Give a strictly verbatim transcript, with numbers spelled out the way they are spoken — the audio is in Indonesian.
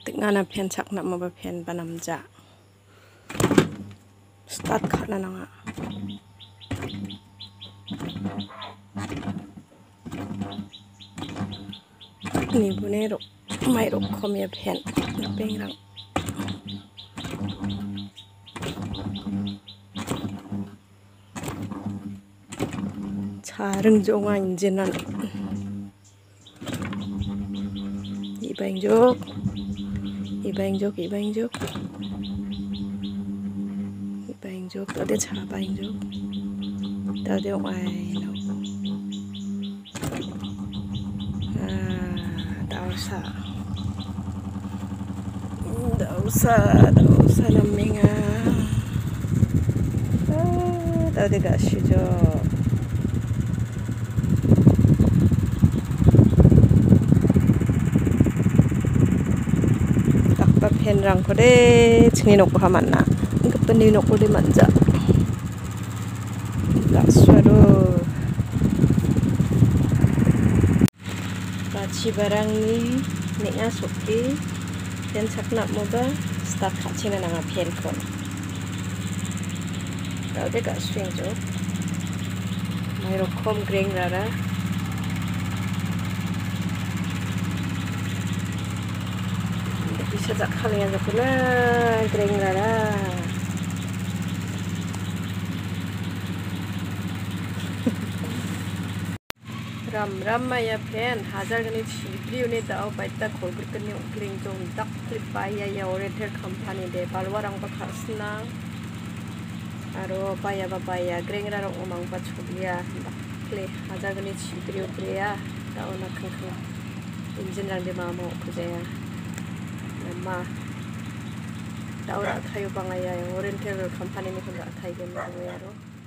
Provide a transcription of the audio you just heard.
Tengana pen sak nak mau pen panamja. Start kat na nga. Ni bunero mai ro kom ya pen pengrang. Chareng jonga injenan. Ibang jok. Ibang jok, ibang jok. Ibang jok, tao dia cha ibang jok. Tao dia ai no. Ah, tao sa. Tao sa, tao sa naminga. Ah, tao dia ga시죠. 펜랑 그래 증이 놓고 하만나 이것뿐이 놓고 리 먼저 가수로 baci barang ni neknya soke dan sakna moga start kacina nanga pen kon tau de gak swing jo mai rokom greng rara bisa tak kalian zakuna greng rara ram ram maya pen hajar gani chibri une dao baita khobur kani greng jong dak clip baya ya oriental company de balwarang ba khasna aro baya ba baya greng rara omang ba chobia dak ple hajar gani chibri ukreya dao na khang engine rang de mama okujaya ma tao đã thay bằng ai oriental company này cũng đã thay cái này rồi.